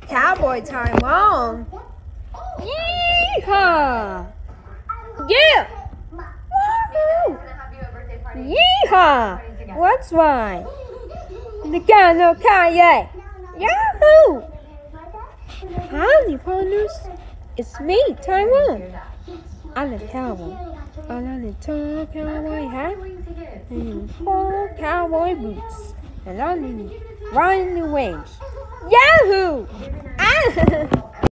Cowboy time on. Yeehaw! Yeah! Woohoo! Yeehaw! What's right? The Ghana Kanye! Yahoo! Howdy, partners. It's me, Taiwan. I'm a cowboy. I'm on a tall cowboy hat and tall cowboy boots. And I'm riding the waves. Yahoo! Ah!